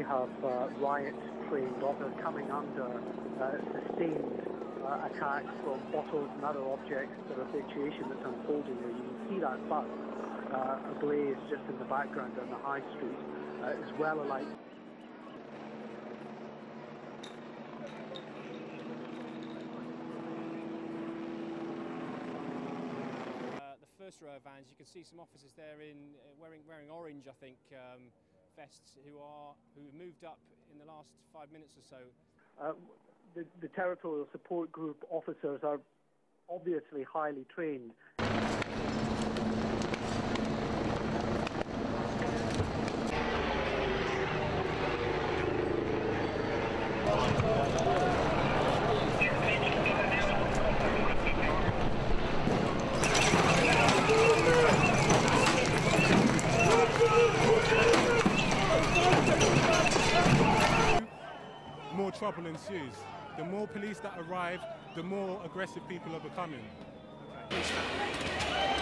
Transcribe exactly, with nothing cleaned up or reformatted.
have uh, riot-trained officers coming under uh, sustained uh, attacks from bottles and other objects. The habituation that's unfolding there. You can see that bus uh, ablaze just in the background on the high street, uh, is well alight. First row of vans, you can see some officers there in uh, wearing wearing orange, I think, um, vests, who are who moved up in the last five minutes or so. Uh, the, the territorial support group officers are obviously highly trained. More trouble ensues. The more police that arrive, the more aggressive people are becoming. Okay.